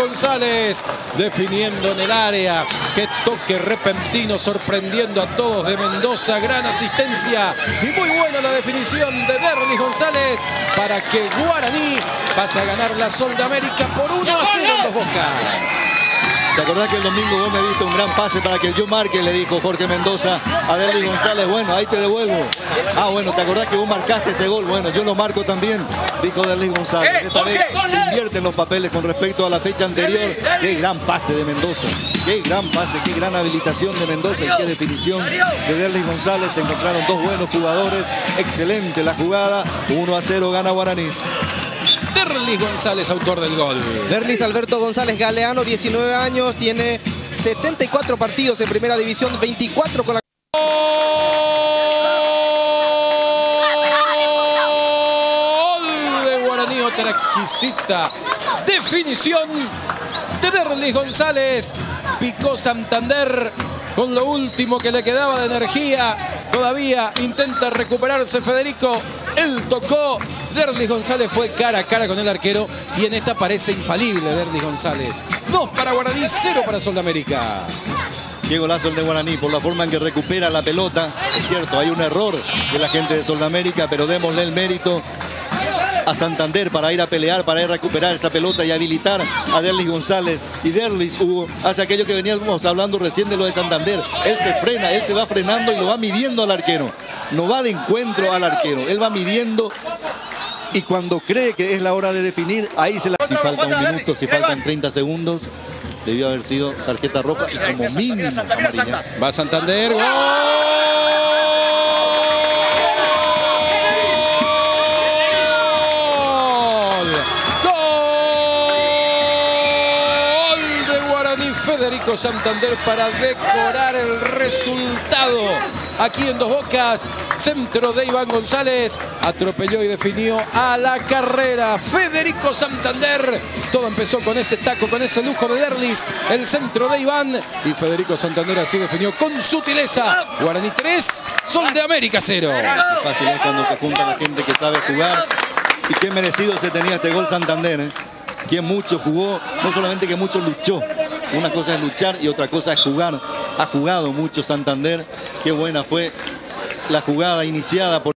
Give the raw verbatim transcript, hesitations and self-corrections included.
González definiendo en el área. Qué toque repentino, sorprendiendo a todos de Mendoza. Gran asistencia y muy buena la definición de Derlis González para que Guaraní pase a ganar la Sol de América por uno a cero en Dos Bocas. ¿Te acordás que el domingo vos me diste un gran pase para que yo marque? Le dijo Jorge Mendoza a Derlis González. Bueno, ahí te devuelvo. Ah, bueno, ¿te acordás que vos marcaste ese gol? Bueno, yo lo marco también, dijo Derlis González. Esta vez se invierten los papeles con respecto a la fecha anterior. Qué gran pase de Mendoza. Qué gran pase, qué gran habilitación de Mendoza y qué definición de Derlis González. Se encontraron dos buenos jugadores. Excelente la jugada. uno a cero gana Guaraní. Derlis González, autor del gol. Derlis Alberto González Galeano, diecinueve años, tiene setenta y cuatro partidos en primera división, veinticuatro con la... Gol de Guaraní, otra exquisita definición de Derlis González. Picó Santander con lo último que le quedaba de energía. Todavía intenta recuperarse Federico. Él tocó. Derlis González fue cara a cara con el arquero. Y en esta parece infalible Derlis González. Dos para Guaraní, cero para Sol de América. Qué golazo el de Guaraní por la forma en que recupera la pelota. Es cierto, hay un error de la gente de Sol de América, pero démosle el mérito a Santander para ir a pelear, para ir a recuperar esa pelota y habilitar a Derlis González. Y Derlis uh, hace aquello que veníamos hablando recién de lo de Santander. Él se frena, él se va frenando y lo va midiendo al arquero. No va de encuentro al arquero, él va midiendo y cuando cree que es la hora de definir, ahí se la... Si falta un minuto, si faltan treinta segundos, debió haber sido tarjeta roja y como mínimo amarilla. Va Santander, ¡gol! Federico Santander para decorar el resultado. Aquí en Dos Bocas, centro de Iván González, atropelló y definió a la carrera. Federico Santander, todo empezó con ese taco, con ese lujo de Derlis, el centro de Iván, y Federico Santander así definió con sutileza. Guaraní tres, Sol de América cero. Qué fácil es cuando se junta la gente que sabe jugar, y qué merecido se tenía este gol Santander, ¿eh? Quien mucho jugó, no solamente que mucho luchó. Una cosa es luchar y otra cosa es jugar. Ha jugado mucho Santander. Qué buena fue la jugada iniciada por...